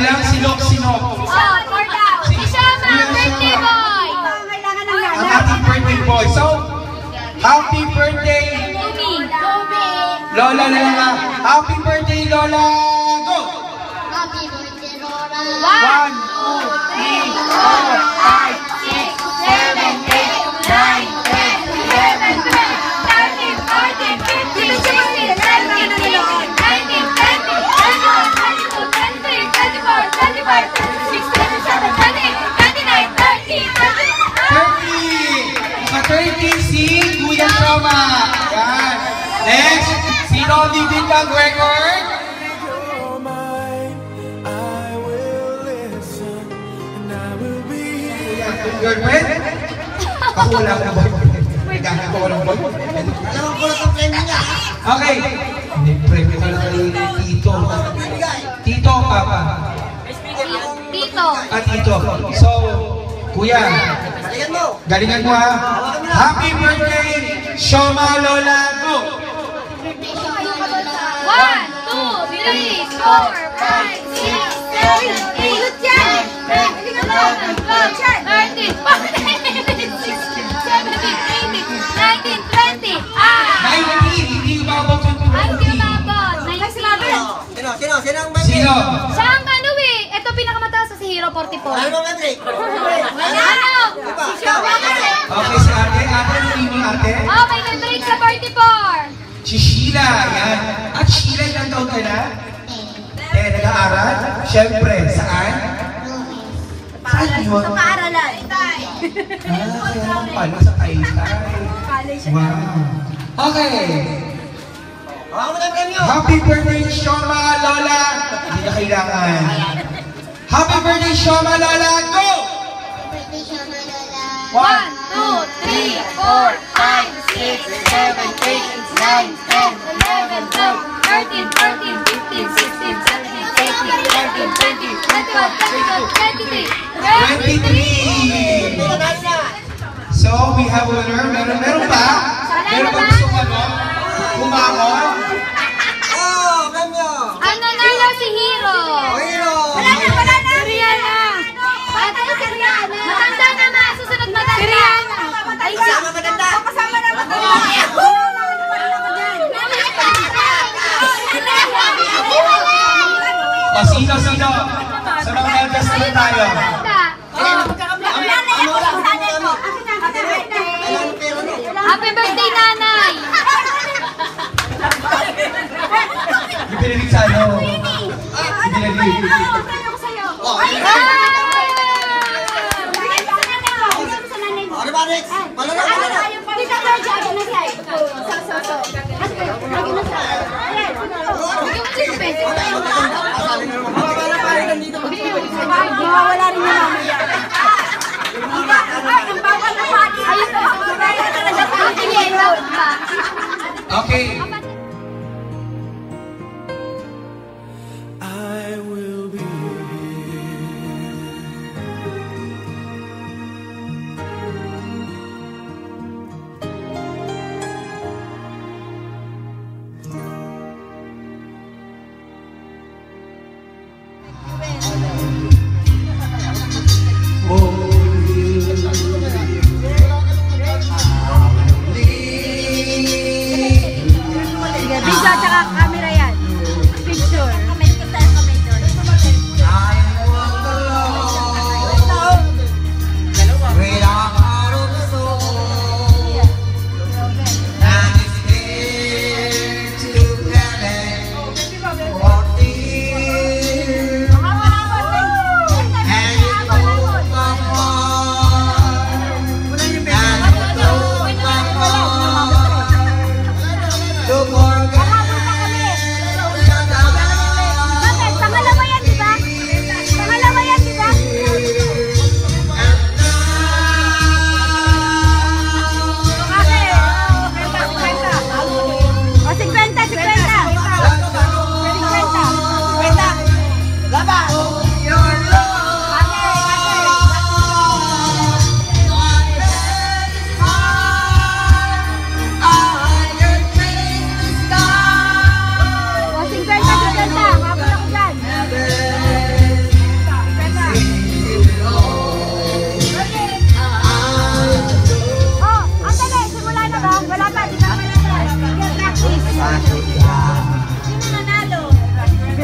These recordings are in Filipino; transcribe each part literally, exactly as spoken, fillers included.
lang, silok, sinok. Oh, for daw. Si Shama, birthday boy. Ang ating birthday boy. So, happy birthday. Lola na lang ah. Happy birthday, Lola. Go! Happy birthday, Lola. One, two, three, four, five, six, seven, eight, nine, ten, eleven, twelve, thirteen, fourteen, fifteen, sixteen, seventeen, eighteen, nineteen, twenty, twenty-one, twenty-two, twenty-three, twenty-four, twenty-five, twenty-six, twenty-seven, twenty-eight, twenty-nine, thirty, thirty. Sa thirty, si Kuya Shoma. Yan. Next, si Roddy Bintang Record. Girlfriend? Ako wala ka na boyfriend. Naghanap ko ng boyfriend. Alam ko lang ang friend niya. Okay. Nag-preview ka lang kay Tito. Tito, Papa. Tito. At Tito. So, Kuya. Galingan mo. Galingan mo ha. Happy birthday, Shoma Lola. Go! One, two, three, four, five, six, seven, eight, nine, ten, eleven, twelve, thirteen, fourteen, sixteen, seventeen, eighteen, nineteen, twenty. Ah! nineteen! Hindi umabot yung Ay, hindi twenty. umabot. nineteen. Sino? Sino? Sino ang birthday? Sino? Siya ang ano eh. Ito pinakamataas sa si Hero forty-four. Ano ang birthday? Ano? Si Shoma kasi. Okay, si ate. Ate, hindi mo ate. Oh, may nag-break sa forty-four. Si Sheila. Yan. At Sheila, ilang taon ka na? Eh, nag-aaral? Siyempre, saan? Saan yun? Sa paaralan. Ah, kaya naman pala sa Taytay. Wow. Okay. Ako mo ng premyo. Happy birthday, Shoma Lola. Hindi na kailangan. Happy birthday, Shoma Lola. Go! One, two, three, four, five, six, seven, eight, nine, ten, eleven, twelve, thirteen, fourteen, fifteen, sixteen, seventeen, eighteen, nineteen, twenty, twenty-one, twenty-two, twenty-three, twenty-three. So, we have a winner. Meron, meron ba? Meron ba gusto ano? Kumamon? Oh, premyo. Ang nanalo si Hero. Hero. Wala na, wala na. Si Rihanna. Ate, si Rihanna. Matanda naman. Susunod matanda. Si Rihanna. Ay, Kasama maganda. kasama na matanda. O, sino, sino? Sa mga elders naman tayo. Happy birthday, nanay! Yung pinilig sa ano? Yung pinilig. Ano ba, Rex? Pala na, pala na. Wala rin na mamaya. Ay, ang bawal na pati. Ayun po. Okay. I will be Video at saka camera yan. Picture. Comment ko tayo, comment doon. star.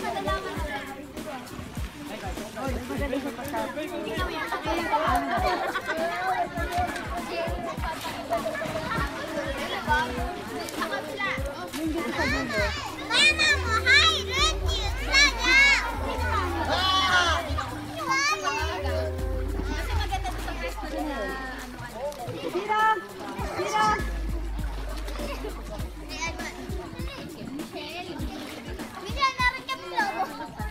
Mama mo, hi, Ricky! Sana! Kasi maganda to sa first na Tira! Tira! Minsan namin kami lobo.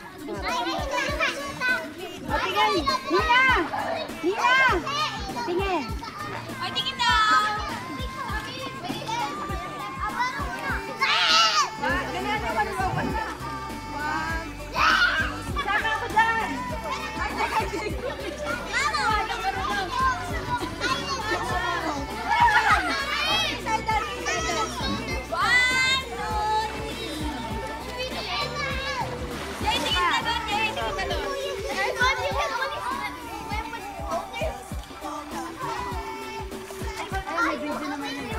O, tingin! Nina! Nina! Tingin! O, tingin daw! Ganyan naman ang open na. Sama ako dyan! Mama! One, two, three. Jay, tingin na doon, Jay. Tingin na doon. Ay, may video naman yun.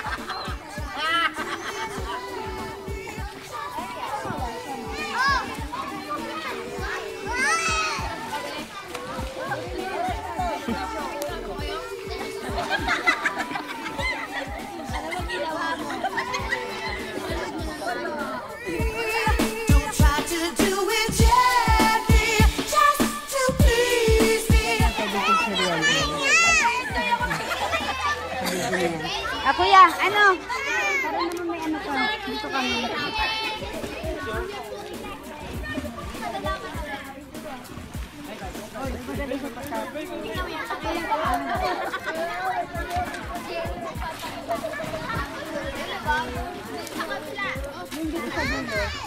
Don't try to do it gently, just to please me. Ah, kuya, ano? Para naman may ano ka. Dito kami. Sa kabila.